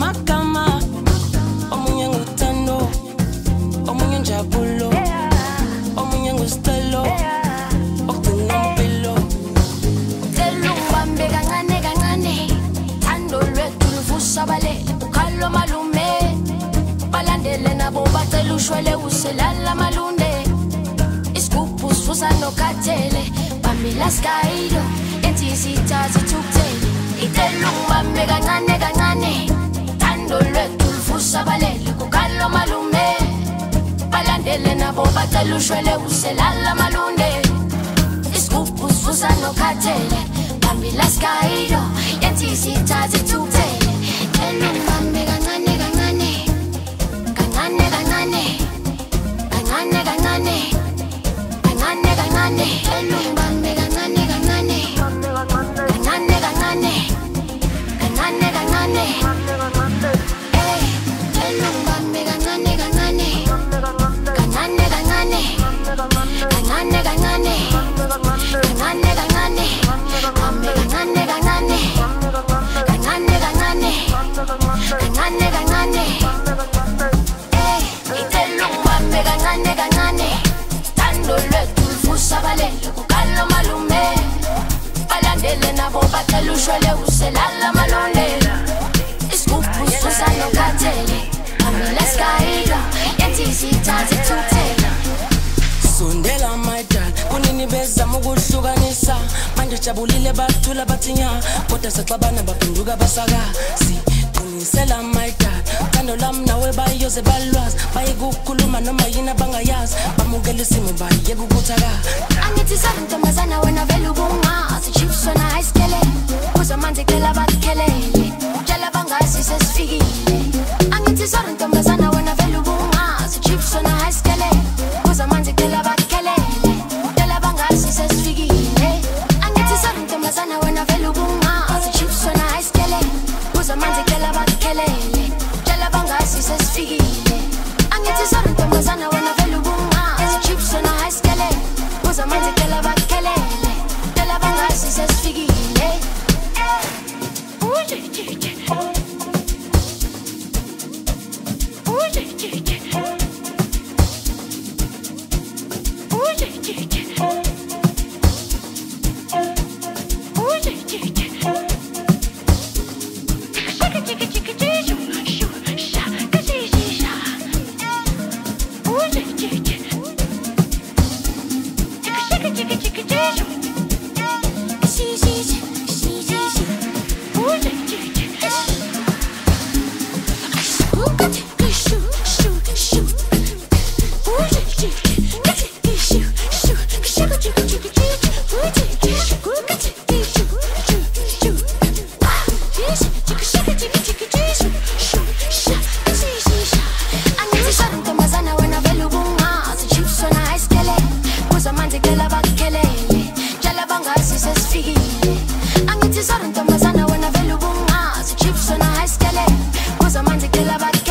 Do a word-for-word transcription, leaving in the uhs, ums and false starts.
magama, omunye ngutando, omunye njabulo, omunye ngustelo, okugcina impilo. Ucela ungibambe kancane kancane, thando lwethu luvusabalele, ukhalo malume, balandele nabo bacela ushwele uselala malunde, isigubhu sivusa nokhathele, bambila skayilo, enthi isithathe thukuthele. Ucela ungibambe kancane kancane, thando lwethu luvusabalele, ukhalo malume, balandele nabo bacela ushwele uselala malunde, isigubhu sivusa nokhathele, bambila skayilo, enthi isithathe thukuthele. Ucela ungibambe kancane kancane, kancane kancane, kancane kancane, kancane kancane. Ucela ungibambe kancane kancane, kancane kancane, kancane kancane. Eh, ucela ungibambe kancane kancane, kancane kancane, kancane kancane, kancane kancane. Bambe kancane kancane, kancane kancane, kancane kancane. Eh, ucela ungibambe kancane kancane, thando lwethu luvusabalele, ukhalo malume, balandele nabo bacela ushwele uselala malunde, isigubhu sivusa nokhathele, bambila skayilo, enthi isithathe thukuthele. Sondela my dad, kunini bezama ukuhlukanisa, manje jabulile bathula bathinya, kodwa sexabana baphenduka basaka. Siqinisela my dad, uthando lami nawe bayoze balwazi, bayekukhuluma noma yini abangayazi, bamukela isimo bayeka ukuthaka. Angithi sakuntombazana wena vele ubungazi, chips wena ayisikele, uzamanzi cela bakukhelele, utshela bangazi sesifikile. Angithi sakuntombazana wena vele ubungazi, chips wena ayisikele, uzamanzi cela bakukhelele, utshela bangazi sesifikile. Angithi sakuntombazana wena vele ubungazi, chips wena ayisikele, uzamanzi cela bakukhelele, utshela bangazi sesifikile. Angithi sakuntombazana wena vele ubungazi, chips wena ayisikele, uzamanzi cela bakukhelele, utshela bangazi sesifikile. Angithi sakuntombazana wena vele ubungazi, chips wena ayisikele, uzamanzi cela bakukhelele.